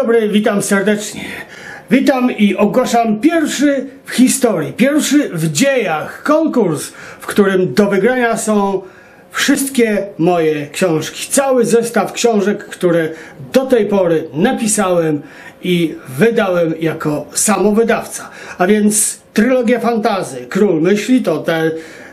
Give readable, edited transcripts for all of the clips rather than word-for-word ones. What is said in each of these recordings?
dobry, witam serdecznie. Witam i ogłaszam pierwszy w historii, pierwszy w dziejach konkurs, w którym do wygrania są wszystkie moje książki. Cały zestaw książek, które do tej pory napisałem i wydałem jako samowydawca. A więc trylogia fantasy, Król Myśli to te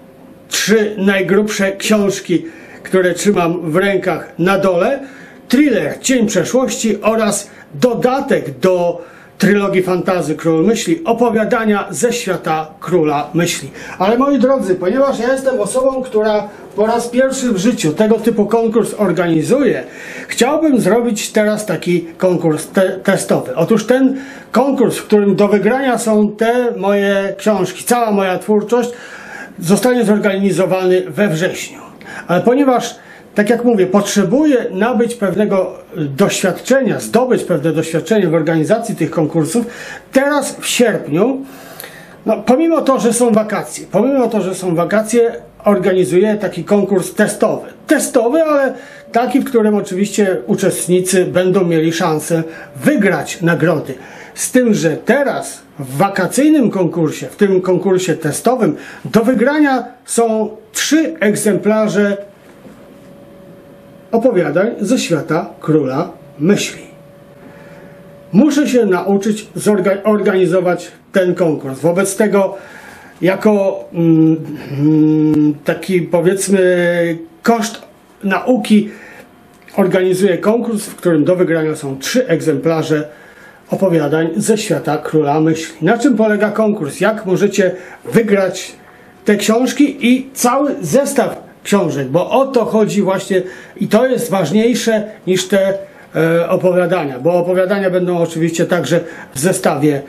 3 najgrubsze książki, które trzymam w rękach na dole. Thriller Cień Przeszłości oraz dodatek do trylogii fantasy Król Myśli, opowiadania ze świata Króla Myśli. Ale moi drodzy, ponieważ ja jestem osobą, która po raz pierwszy w życiu tego typu konkurs organizuje, chciałbym zrobić teraz taki konkurs testowy. Otóż ten konkurs, w którym do wygrania są te moje książki, cała moja twórczość, zostanie zorganizowany we wrześniu. Ale ponieważ, tak jak mówię, potrzebuję nabyć pewnego doświadczenia, zdobyć pewne doświadczenie w organizacji tych konkursów, teraz w sierpniu, pomimo to, że są wakacje, organizuję taki konkurs testowy. Testowy, ale taki, w którym oczywiście uczestnicy będą mieli szansę wygrać nagrody. Z tym, że teraz w wakacyjnym konkursie, w tym konkursie testowym, do wygrania są 3 egzemplarze opowiadań ze świata Króla Myśli. Muszę się nauczyć organizować ten konkurs. Wobec tego, jako taki, powiedzmy, koszt nauki, organizuję konkurs, w którym do wygrania są 3 egzemplarze opowiadań ze świata Króla Myśli. Na czym polega konkurs? Jak możecie wygrać te książki i cały zestaw książek, bo o to chodzi właśnie i to jest ważniejsze niż te opowiadania, bo opowiadania będą oczywiście także w zestawie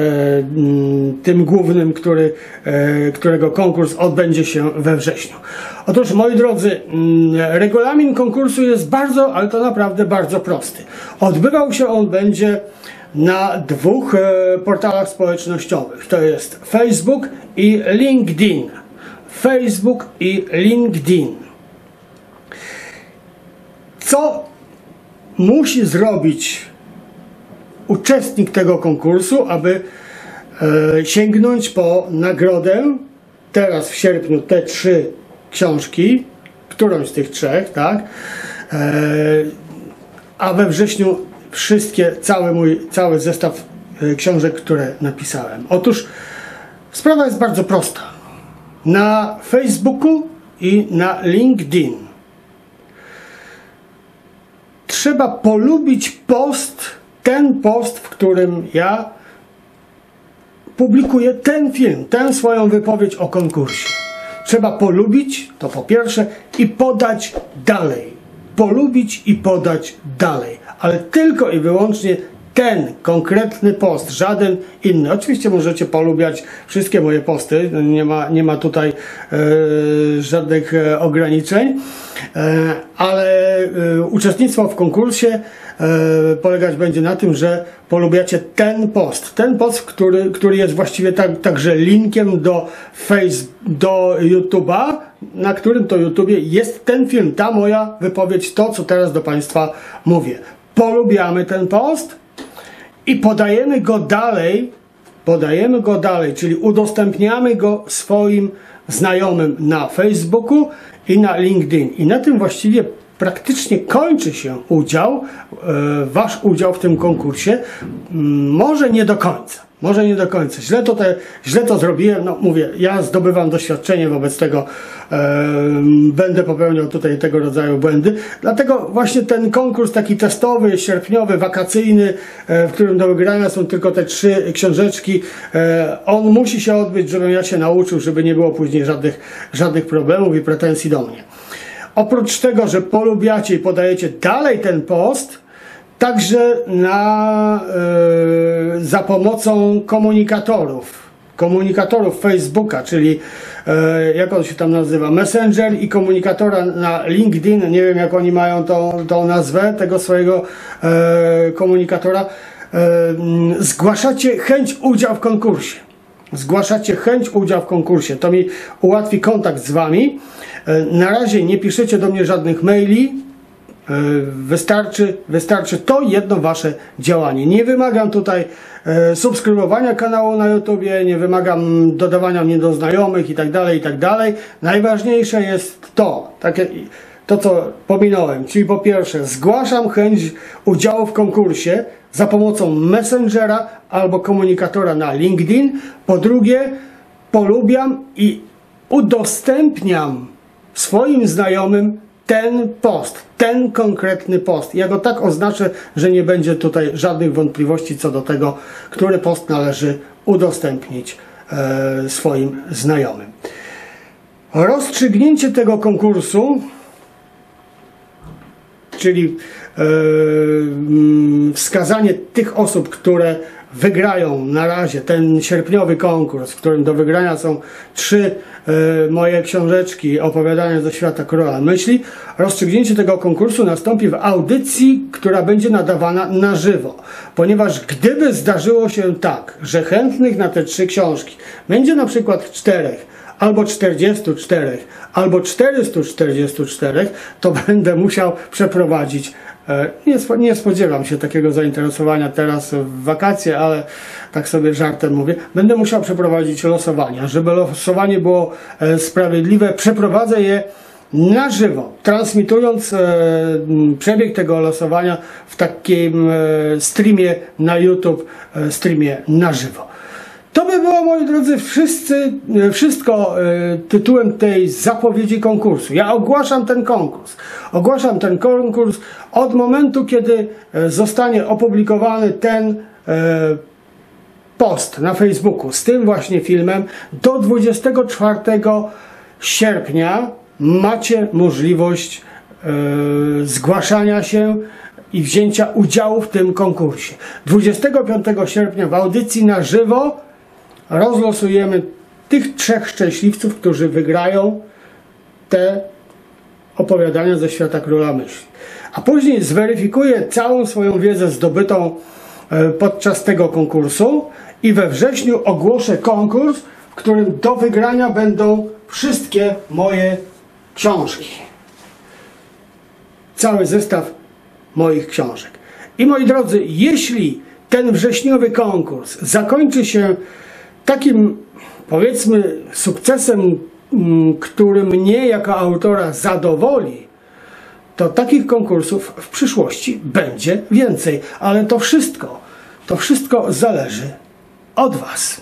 tym głównym, którego konkurs odbędzie się we wrześniu. Otóż, moi drodzy, regulamin konkursu jest bardzo, ale to naprawdę bardzo prosty. Odbywał się on będzie na 2 portalach społecznościowych. To jest Facebook i LinkedIn. Facebook i LinkedIn. Co musi zrobić uczestnik tego konkursu, aby sięgnąć po nagrodę? Teraz w sierpniu te 3 książki, którąś z tych 3, tak? A we wrześniu wszystkie, cały zestaw książek, które napisałem. Otóż sprawa jest bardzo prosta. Na Facebooku i na LinkedIn trzeba polubić ten post, w którym ja publikuję ten film, tę swoją wypowiedź o konkursie. Trzeba polubić, to po pierwsze, i podać dalej. Polubić i podać dalej. Ale tylko i wyłącznie ten konkretny post, żaden inny. Oczywiście możecie polubiać wszystkie moje posty, nie ma tutaj żadnych ograniczeń, ale uczestnictwo w konkursie polegać będzie na tym, że polubiacie ten post, który jest właściwie także linkiem do YouTube'a, na którym to YouTubie jest ten film, ta moja wypowiedź, to co teraz do Państwa mówię. Polubiamy ten post i podajemy go dalej, czyli udostępniamy go swoim znajomym na Facebooku i na LinkedIn. I na tym właściwie praktycznie kończy się wasz udział w tym konkursie. Może nie do końca. Źle to zrobiłem. Mówię, ja zdobywam doświadczenie, wobec tego będę popełniał tutaj tego rodzaju błędy. Dlatego właśnie ten konkurs taki testowy, sierpniowy, wakacyjny, w którym do wygrania są tylko te 3 książeczki, on musi się odbyć, żebym ja się nauczył, żeby nie było później żadnych problemów i pretensji do mnie. Oprócz tego, że polubiacie i podajecie dalej ten post, także za pomocą komunikatorów Facebooka, czyli jak on się tam nazywa, Messenger, i komunikatora na LinkedIn, nie wiem jak oni mają tą nazwę tego swojego komunikatora, zgłaszacie chęć udziału w konkursie. To mi ułatwi kontakt z wami. Na razie nie piszecie do mnie żadnych maili, Wystarczy to jedno wasze działanie. Nie wymagam tutaj subskrybowania kanału na YouTubie, nie wymagam dodawania mnie do znajomych i tak dalej. Najważniejsze jest to co pominąłem, czyli po pierwsze zgłaszam chęć udziału w konkursie za pomocą Messengera albo komunikatora na LinkedIn. Po drugie, polubiam i udostępniam swoim znajomym ten post, ten konkretny post. Ja go tak oznaczę, że nie będzie tutaj żadnych wątpliwości co do tego, który post należy udostępnić swoim znajomym. Rozstrzygnięcie tego konkursu, czyli wskazanie tych osób, które wygrają na razie ten sierpniowy konkurs, w którym do wygrania są 3 moje książeczki, opowiadania ze świata króla myśli. Rozstrzygnięcie tego konkursu nastąpi w audycji, która będzie nadawana na żywo. Ponieważ gdyby zdarzyło się tak, że chętnych na te 3 książki będzie na przykład 4, albo 44, albo 444, to będę musiał przeprowadzić. Nie spodziewam się takiego zainteresowania teraz w wakacje, ale tak sobie żartem mówię. Będę musiał przeprowadzić losowania. Żeby losowanie było sprawiedliwe, przeprowadzę je na żywo, transmitując przebieg tego losowania w takim streamie na YouTube, streamie na żywo. To by było, moi drodzy, wszystko tytułem tej zapowiedzi konkursu. Ja ogłaszam ten konkurs. Ogłaszam ten konkurs od momentu, kiedy zostanie opublikowany ten post na Facebooku z tym właśnie filmem. Do 24 sierpnia macie możliwość zgłaszania się i wzięcia udziału w tym konkursie. 25 sierpnia w audycji na żywo rozlosujemy tych 3 szczęśliwców, którzy wygrają te opowiadania ze świata króla myśli. A później zweryfikuję całą swoją wiedzę zdobytą podczas tego konkursu i we wrześniu ogłoszę konkurs, w którym do wygrania będą wszystkie moje książki. Cały zestaw moich książek. I moi drodzy, jeśli ten wrześniowy konkurs zakończy się takim, powiedzmy, sukcesem, który mnie jako autora zadowoli, to takich konkursów w przyszłości będzie więcej. Ale to wszystko zależy od was.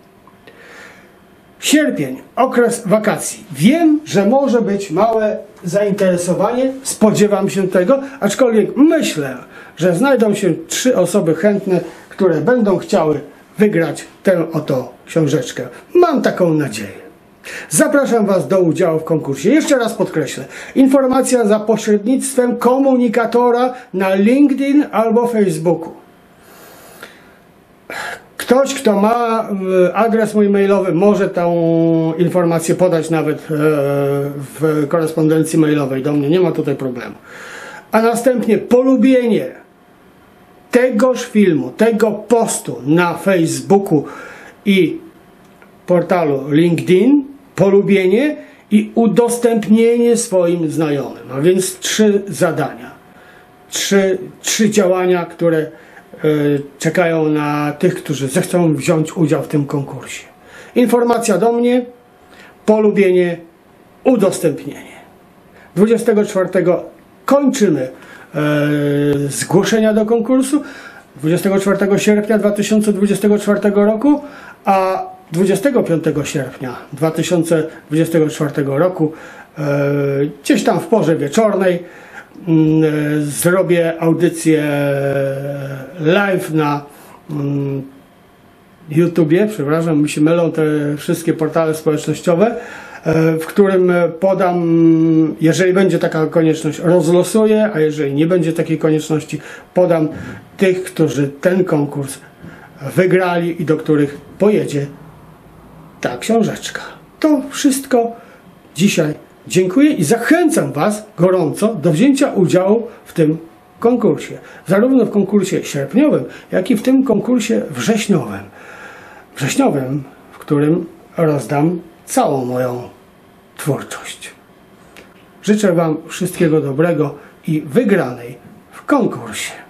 Sierpień, okres wakacji. Wiem, że może być małe zainteresowanie, spodziewam się tego, aczkolwiek myślę, że znajdą się 3 osoby chętne, które będą chciały wygrać tę oto książeczkę. Mam taką nadzieję. Zapraszam was do udziału w konkursie. Jeszcze raz podkreślę. Informacja za pośrednictwem komunikatora na LinkedIn albo Facebooku. Ktoś, kto ma adres mój mailowy, może tę informację podać nawet w korespondencji mailowej do mnie. Nie ma tutaj problemu. A następnie polubienie tegoż filmu, tego postu na Facebooku i portalu LinkedIn, polubienie i udostępnienie swoim znajomym. A więc 3 zadania. 3 działania, które czekają na tych, którzy zechcą wziąć udział w tym konkursie. Informacja do mnie, polubienie, udostępnienie. 24 kończymy zgłoszenia do konkursu, 24 sierpnia 2024 roku, a 25 sierpnia 2024 roku gdzieś tam w porze wieczornej zrobię audycję live na YouTubie, przepraszam, mi się mylą te wszystkie portale społecznościowe, w którym podam, jeżeli będzie taka konieczność, rozlosuję, a jeżeli nie będzie takiej konieczności, podam tych, którzy ten konkurs wygrali i do których pojedzie ta książeczka. To wszystko dzisiaj. Dziękuję i zachęcam was gorąco do wzięcia udziału w tym konkursie. Zarówno w konkursie sierpniowym, jak i w tym konkursie wrześniowym. W którym rozdam całą moją twórczość. Życzę wam wszystkiego dobrego i wygranej w konkursie.